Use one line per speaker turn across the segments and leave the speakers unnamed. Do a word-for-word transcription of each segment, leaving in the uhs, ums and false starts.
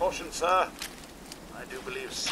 caution, sir. I do believe so.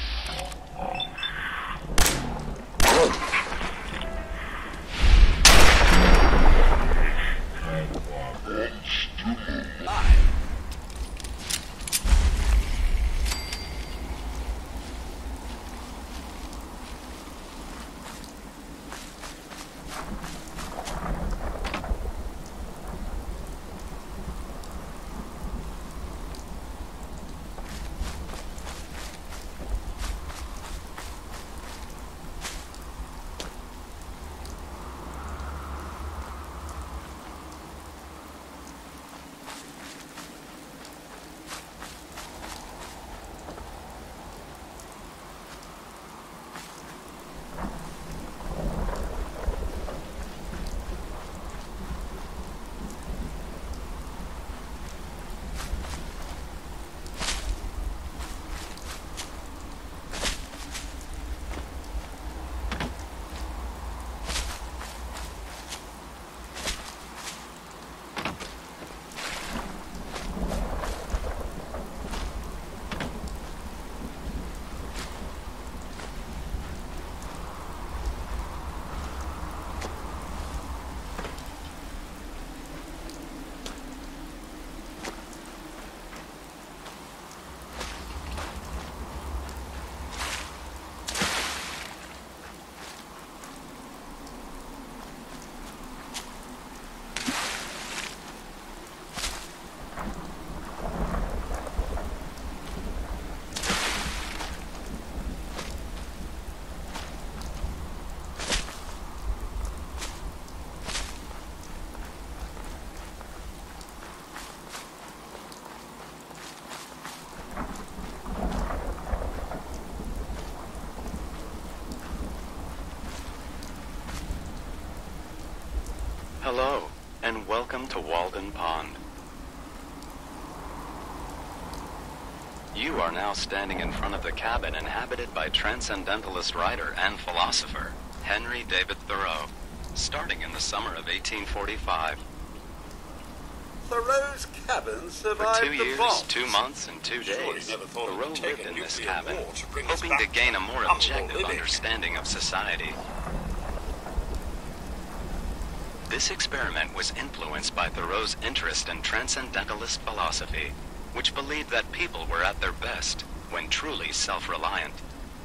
Hello, and welcome to Walden Pond. You are now standing in front of the cabin inhabited by transcendentalist writer and philosopher Henry David Thoreau, starting in the summer of eighteen forty-five.
Thoreau's cabin survived
For two
the
years,
bombs.
two months, and two
Surely
days,
never thought it
Thoreau
would take
lived
a
in this
nuclear
cabin,
war to bring us
hoping to
back
gain a more
humble
objective
living.
understanding of society. This experiment was influenced by Thoreau's interest in transcendentalist philosophy, which believed that people were at their best when truly self-reliant.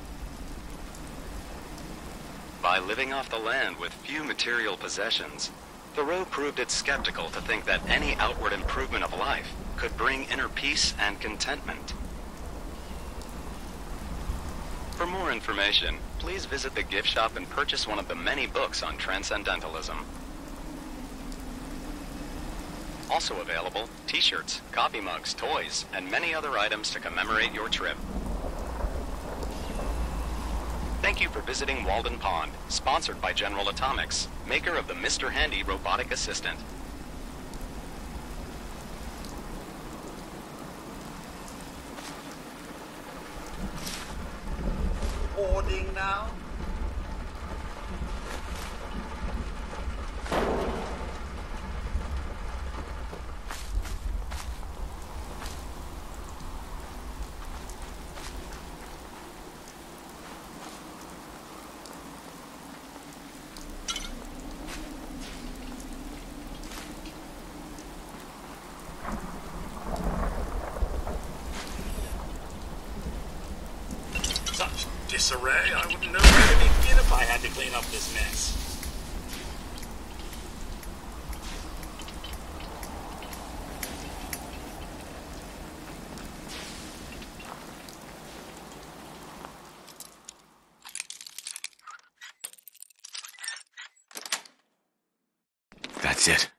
By living off the land with few material possessions, Thoreau proved it skeptical to think that any outward improvement of life could bring inner peace and contentment. For more information, please visit the gift shop and purchase one of the many books on transcendentalism. Also available, t-shirts, coffee mugs, toys, and many other items to commemorate your trip. Thank you for visiting Walden Pond, sponsored by General Atomics, maker of the Mister Handy robotic assistant.
Hoarding now? Such disarray, I wouldn't know where to begin if I had to clean up this mess.
That's it.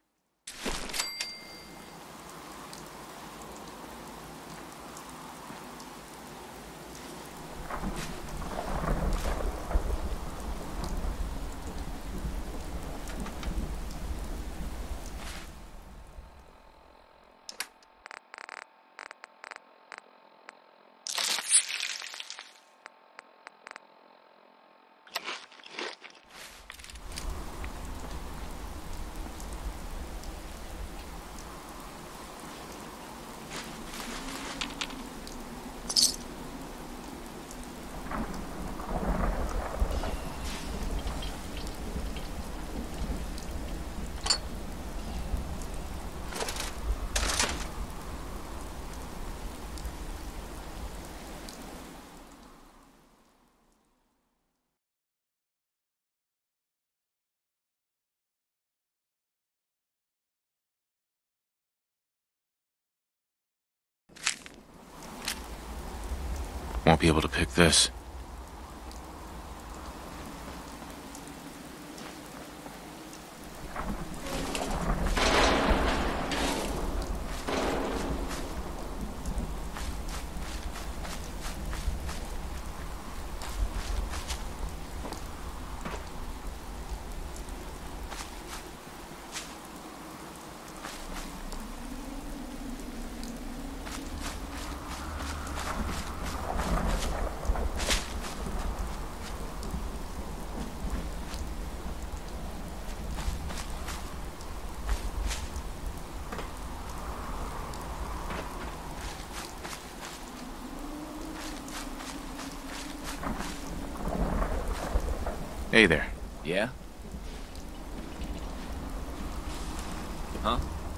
Won't be able to pick this. Hey there.
Yeah? Huh?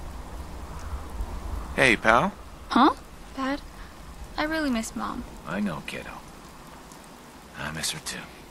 Hey, pal.
Huh? Dad? I really miss Mom.
I know, kiddo. I miss her too.